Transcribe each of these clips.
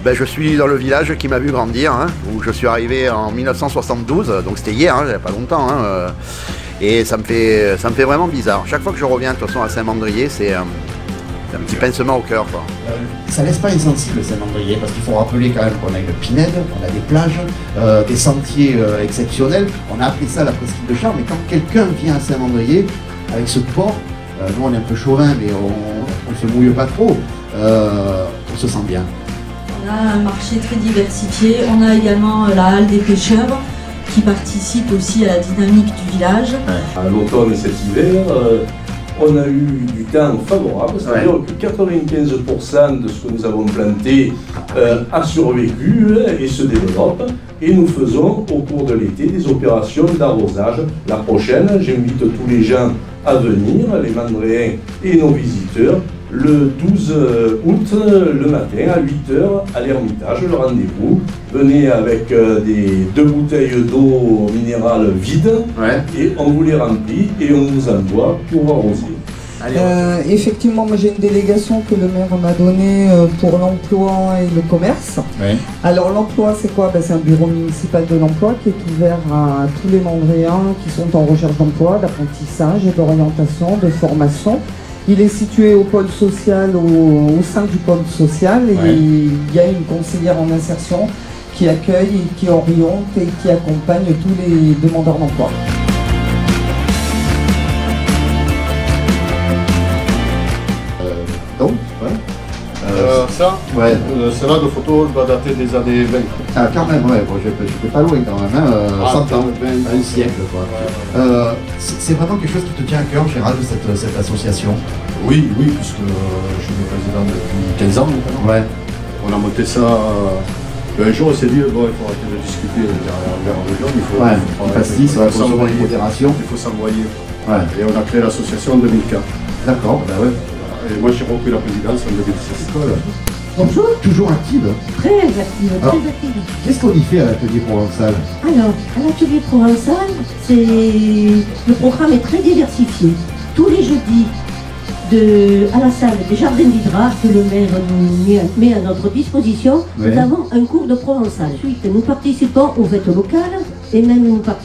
Je suis dans le village qui m'a vu grandir, hein, où je suis arrivé en 1972, donc c'était hier, hein, il n'y a pas longtemps. Hein, et ça me fait vraiment bizarre. Chaque fois que je reviens de toute façon à Saint-Mandrier, c'est un petit pincement au cœur. Ça laisse pas insensible Saint-Mandrier, parce qu'il faut rappeler quand même qu'on a une pinède, on a des plages, des sentiers exceptionnels. On a appelé ça la presqu'île de Charles, mais quand quelqu'un vient à Saint-Mandrier, avec ce port, nous on est un peu chauvin, mais on ne se mouille pas trop, on se sent bien. On a un marché très diversifié, on a également la halle des pêcheurs qui participe aussi à la dynamique du village. À l'automne et cet hiver, on a eu du temps favorable, c'est-à-dire que 95% de ce que nous avons planté a survécu et se développe. Et nous faisons au cours de l'été des opérations d'arrosage. La prochaine, j'invite tous les gens à venir, les Mandréens et nos visiteurs, le 12 août, le matin, à 8 h, à l'Ermitage, le rendez-vous. Venez avec 2 bouteilles d'eau minérale vides, et on vous les remplit et on vous envoie pour arroser. Effectivement, moi j'ai une délégation que le maire m'a donnée pour l'emploi et le commerce. Alors l'emploi c'est quoi? C'est un bureau municipal de l'emploi qui est ouvert à tous les Mandréens qui sont en recherche d'emploi, d'apprentissage et d'orientation, de formation. Il est situé au pôle social, au sein du pôle social, et il y a une conseillère en insertion qui accueille, qui oriente et qui accompagne tous les demandeurs d'emploi. Celle-là de photo doit dater des années 20. Ah, quand même, ouais, bon, j'étais pas loin quand même, hein, 100 ans, un siècle, quoi. C'est vraiment quelque chose qui te tient à cœur, Gérald, cette association? Oui, puisque je suis le président depuis 15 ans maintenant. On a monté ça. Un jour, on s'est dit, bon, il faut arrêter de discuter vers le gens, il faut s'envoyer. Il faut s'envoyer. Et on a créé l'association en 2004. D'accord, Et moi, j'ai repris la présidence en 2016. Bonjour. Toujours active? Très active, très active. Qu'est-ce qu'on y fait à l'atelier provençal? Alors, à l'atelier provençal, le programme est très diversifié. Tous les jeudis, à la salle des Jardins d'Hydra, que le maire nous met à notre disposition, nous avons un cours de provençal. Ensuite, nous participons aux fêtes locales, et même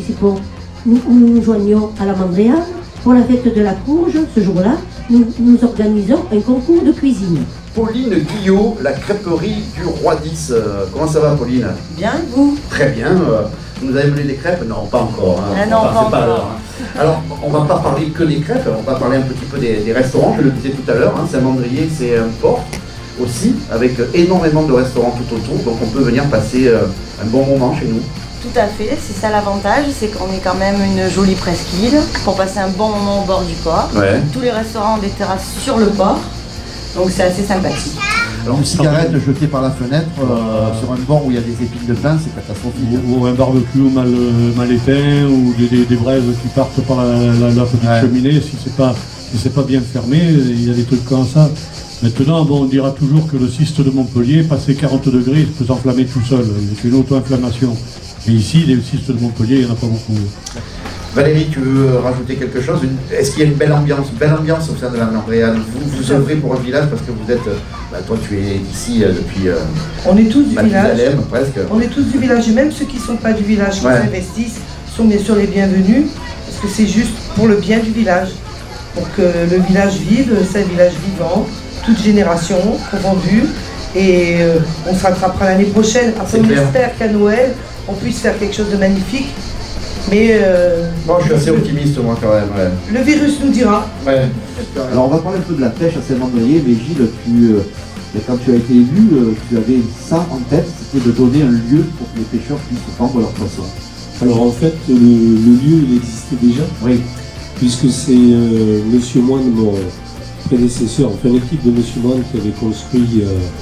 nous nous joignons à la Mandréane. Pour la fête de la courge, ce jour-là, nous organisons un concours de cuisine. Pauline Guillot, la crêperie du Roi 10. Comment ça va, Pauline? Bien, et vous? Très bien. Vous nous avez mené des crêpes? Non, pas encore. Hein. Non, pas encore. Alors, on va pas parler que des crêpes, on va parler un petit peu des restaurants. Je le disais tout à l'heure, hein, Saint-Mandrier, c'est un port aussi, avec énormément de restaurants tout autour. Donc, on peut venir passer un bon moment chez nous. Tout à fait, c'est ça l'avantage, c'est qu'on est quand même une jolie presqu'île pour passer un bon moment au bord du port. Tous les restaurants ont des terrasses sur le port, donc c'est assez sympathique. Alors une cigarette jetée par la fenêtre sur un bord où il y a des épines de pin, c'est catastrophique. Ou un barbecue mal éteint, ou des braises qui partent par la petite cheminée, si c'est pas bien fermé, il y a des trucs comme ça. Maintenant, bon, on dira toujours que le cyste de Montpellier, passé 40 degrés, il peut s'enflammer tout seul, c'est une auto-inflammation. Et ici, les cystes de Montpellier, il n'y en a pas beaucoup. Valérie, tu veux rajouter quelque chose? Est-ce qu'il y a une belle ambiance au sein de la Mandréane? Vous œuvrez pour un village parce que vous êtes... toi, tu es ici depuis... on est tous du village. Presque. On est tous du village. Et même ceux qui ne sont pas du village, qui investissent, sont bien sûr les bienvenus. Parce que c'est juste pour le bien du village. Pour que le village vive, c'est un village vivant, toute génération, confondue. Et on se rattrapera l'année prochaine. Après, on espère qu'à Noël, on puisse faire quelque chose de magnifique. Mais bon, je suis assez optimiste moi quand même. Le virus nous dira. Alors on va parler un peu de la pêche à Saint-Mandrier, mais Gilles, quand tu as été élu, tu avais ça en tête, c'était de donner un lieu pour que les pêcheurs puissent vendre leurs poissons. Alors en fait, le lieu il existait déjà, puisque c'est Monsieur Moine, mon prédécesseur, enfin l'équipe de Monsieur Moine qui avait construit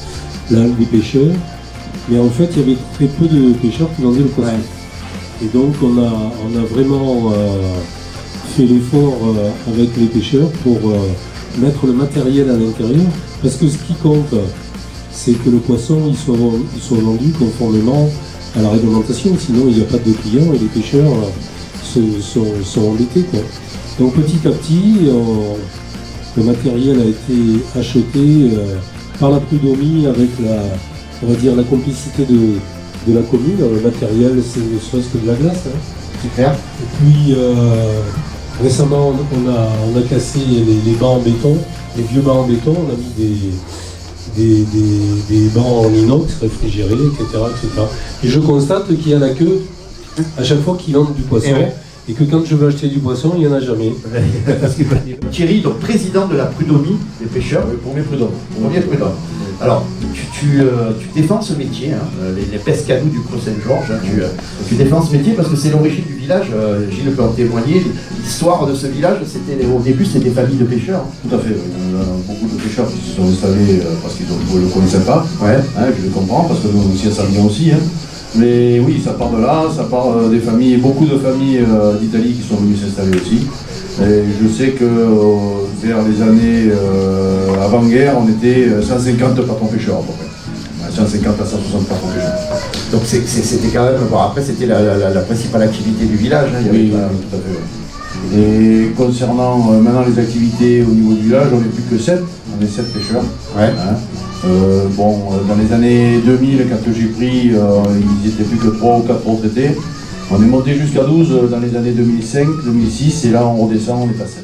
les pêcheurs. Mais en fait, il y avait très peu de pêcheurs qui vendaient le poisson. Et donc, on a vraiment fait l'effort avec les pêcheurs pour mettre le matériel à l'intérieur. Parce que ce qui compte, c'est que le poisson il soit vendu conformément à la réglementation. Sinon, il n'y a pas de clients et les pêcheurs sont embêtés, quoi. Donc, petit à petit, le matériel a été acheté par la prud'homie avec on va dire, la complicité de la commune. Le matériel, c'est ne serait-ce que de la glace. Hein. C'est clair. Et puis, récemment, on a cassé les bancs en béton, les vieux bancs en béton, on a mis des bancs en inox réfrigérés, etc., etc. Et je constate qu'il y a la queue à chaque fois qu'ils vendent du poisson. Et que quand je veux acheter du poisson, il n'y en a jamais. Thierry, donc président de la prud'homie des pêcheurs. Oui, premier prud'homme. Premier prud'homme. Alors, tu défends ce métier, hein, les pescadous du Creux Saint-Georges. Hein, tu défends ce métier parce que c'est l'origine du village. Gilles peut en témoigner. L'histoire de ce village, au début, c'était des familles de pêcheurs. Tout à fait. Il y a beaucoup de pêcheurs qui se sont installés parce qu'ils ne le connaissaient pas. Ouais. Hein, je le comprends parce que nous aussi, ça vient aussi. Hein. Mais oui, ça part de là, ça part des familles, beaucoup de familles d'Italie qui sont venues s'installer aussi. Et je sais que vers les années avant-guerre, on était 150 patrons pêcheurs à peu près. 150 à 160 patrons pêcheurs. Donc c'était quand même, bon, après c'était la principale activité du village. Hein, oui, tout à fait. Ouais. Et concernant maintenant les activités au niveau du village, on n'est plus que 7, on est 7 pêcheurs. Ouais. Hein. Dans les années 2000, quand j'ai pris, ils n'étaient plus que 3 ou 4 retraités. On est monté jusqu'à 12 dans les années 2005, 2006, et là on redescend, on est à 7.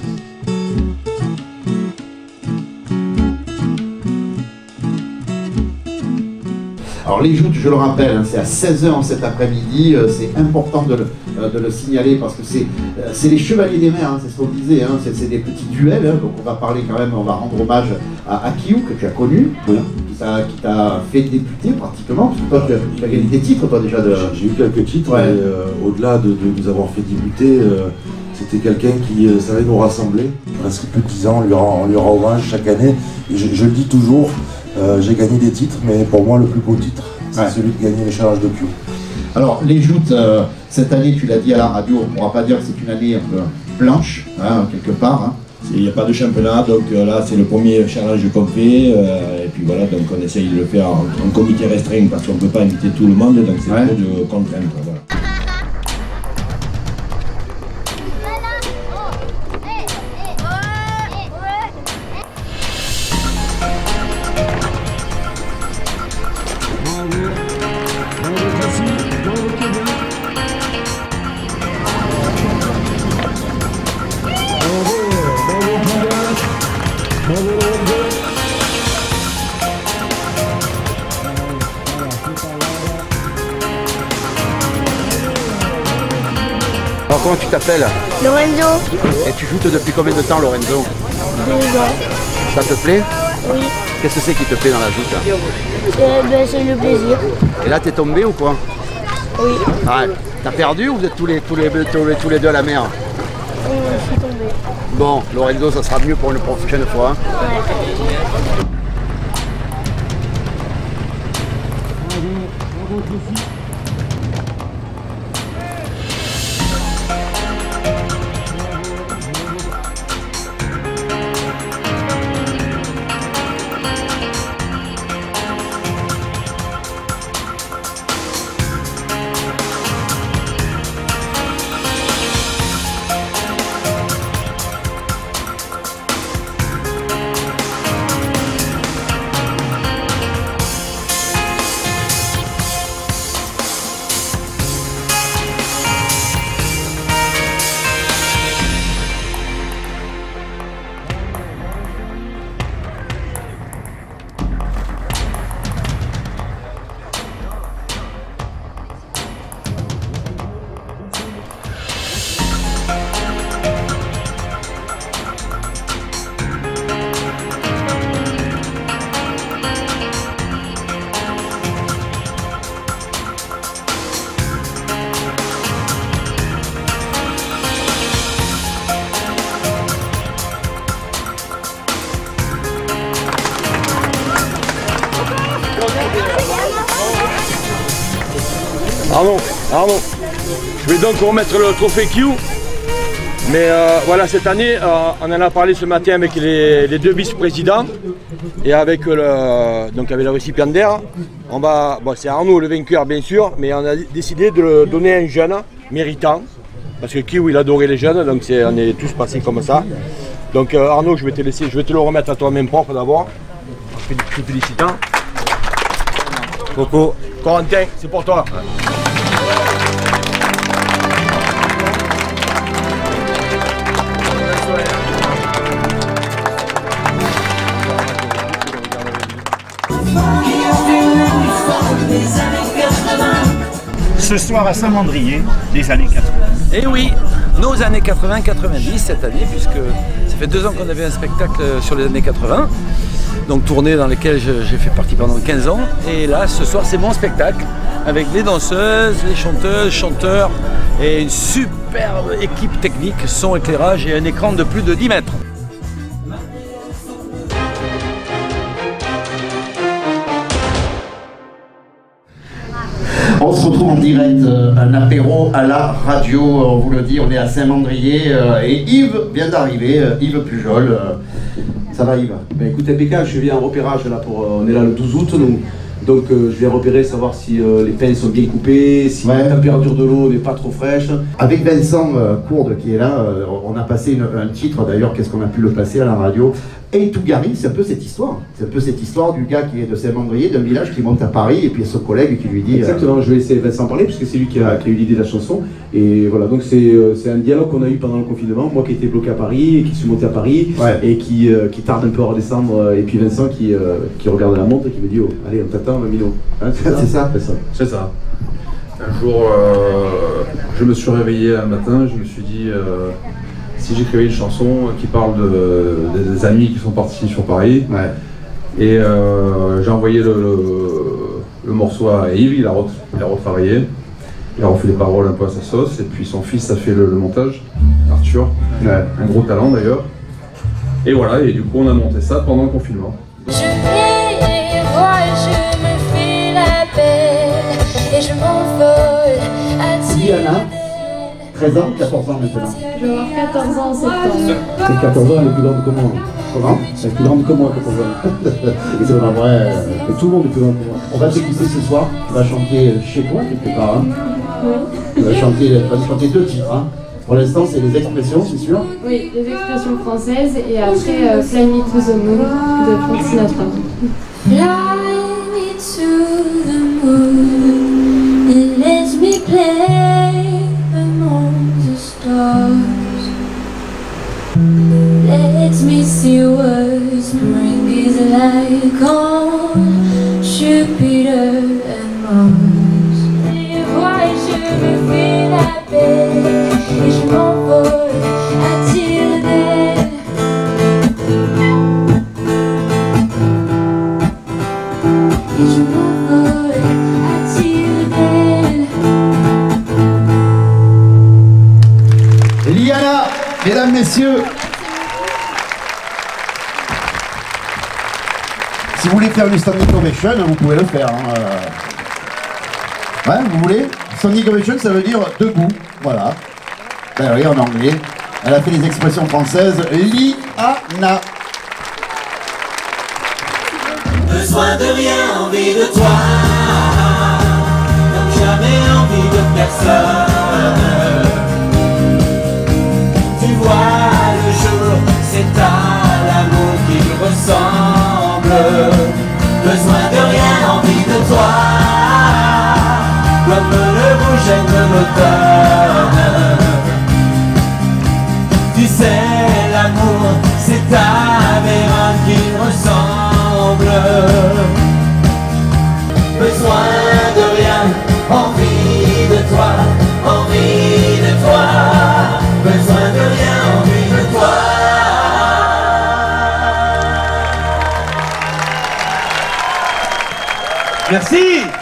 Alors les joutes, je le rappelle, hein, c'est à 16h cet après-midi, c'est important de le signaler parce que c'est les chevaliers des mers, hein, c'est ce qu'on disait, hein, c'est des petits duels, hein, donc on va parler quand même, on va rendre hommage à Akiou, que tu as connu, voilà, qui t'a fait débuter pratiquement, parce que toi tu as gagné des titres toi déjà. J'ai eu quelques titres, ouais. Mais au-delà de nous avoir fait débuter, c'était quelqu'un qui savait nous rassembler. Presque plus de 10 ans, on lui rend hommage chaque année, et je le dis toujours. J'ai gagné des titres, mais pour moi le plus beau titre, c'est celui de gagner les challenges de Kew. Alors les joutes, cette année, tu l'as dit à la radio, on ne pourra pas dire que c'est une année un peu blanche, hein, quelque part. Hein. Il n'y a pas de championnat, donc là c'est le premier challenge qu'on fait, et puis voilà, donc on essaye de le faire en comité restreint parce qu'on ne peut pas inviter tout le monde, donc c'est trop de contraintes. Voilà. Alors comment tu t'appelles? Lorenzo. Et tu joues depuis combien de temps, Lorenzo? 2 ans. Ça te plaît? Oui. Qu'est-ce que c'est qui te plaît dans la joute? C'est le plaisir. Et là t'es tombé ou quoi? Oui. Ah, t'as perdu ou vous êtes tous les deux à la mer? Je suis tombé. Bon, Lorenzo, ça sera mieux pour une prochaine fois. Hein. Ouais. Arnaud, je vais donc remettre le trophée Kew. Mais voilà, cette année, on en a parlé ce matin avec les deux vice-présidents et avec le récipiendaire. Bon, c'est Arnaud le vainqueur bien sûr, mais on a décidé de le donner à un jeune méritant. Parce que Kew il adorait les jeunes, donc on est tous passés comme ça. Donc Arnaud, je vais te le remettre à toi-même propre d'abord. En te félicitant. Coco. Corentin, c'est pour toi. Ce soir à Saint-Mandrier, des années 80. Et oui, nos années 80-90 cette année, puisque ça fait 2 ans qu'on avait un spectacle sur les années 80, donc tournée dans lesquelles j'ai fait partie pendant 15 ans. Et là, ce soir, c'est mon spectacle, avec les danseuses, les chanteuses, chanteurs, et une superbe équipe technique, son, éclairage et un écran de plus de 10 mètres. On se retrouve en direct, un apéro à la radio, on vous le dit, on est à Saint-Mandrier et Yves vient d'arriver, Yves Pujol. Ça va Yves? Ben écoute, impeccable, je viens en repérage là on est là le 12 août nous. Donc je viens repérer, savoir si les pins sont bien coupés, si la température de l'eau n'est pas trop fraîche. Avec Vincent Courde qui est là, on a passé un titre d'ailleurs, qu'est-ce qu'on a pu le passer à la radio. Et Tougari, c'est un peu cette histoire. C'est un peu cette histoire du gars qui est de Saint-Mandrier, d'un village qui monte à Paris, et puis son collègue qui lui dit... Exactement, je vais laisser Vincent parler, puisque c'est lui qui a eu l'idée de la chanson. Et voilà, donc c'est un dialogue qu'on a eu pendant le confinement, moi qui étais bloqué à Paris, et qui suis monté à Paris, et qui tarde un peu à redescendre, et puis Vincent qui regarde la montre et qui me dit « Oh, allez, on t'attend, Mino. Hein, » C'est ça. C'est ça. Un jour, je me suis réveillé un matin, je me suis dit... si j'écrivais une chanson qui parle des amis qui sont partis sur Paris, et j'ai envoyé le morceau à Yves, il a retravaillé, il a refait les paroles un peu à sa sauce, et puis son fils a fait le montage, Arthur, un gros talent d'ailleurs, et voilà, et du coup on a monté ça pendant le confinement. Je vais voir, je me fais la belle, et je m'envole à Diana, 13 ans, 14 ans maintenant. Je vais avoir 14 ans en septembre. C'est 14 ans, elle est plus grande que moi. Comment? Elle est plus grande que moi, 14 ans. C'est vrai, tout le monde est plus grand que moi. On va t'écouter ce soir, tu vas chanter chez toi quelque part. Hein. Oui. Tu vas chanter 2 titres. Hein. Pour l'instant, c'est les expressions, c'est sûr? Oui, les expressions françaises et après Fly Me to the Moon de Frank Sinatra. Fly me to the moon and let me play among the stars. Let me see what spring is like on Jupiter and Mars. Et vois, je me fais la belle et je m'envole à tire d'aile. Et je m'envole à tire d'aile. Liana, mesdames, messieurs. Si vous voulez faire une standing ovation, vous pouvez le faire. Hein. Ouais, vous voulez? Standing ovation, ça veut dire debout. Voilà. Ben oui, en anglais. Elle a fait des expressions françaises. Liana. Besoin de rien, envie de toi. Comme jamais envie de personne. Tu vois le jour, c'est à l'amour qu'il ressemble. Besoin de rien, envie de toi. Comme le bouger de l'automne. Tu sais, l'amour, c'est à Vérone qu'il ressemble. Besoin de rien, envie de toi, envie de toi. Besoin de rien, envie de toi. Merci.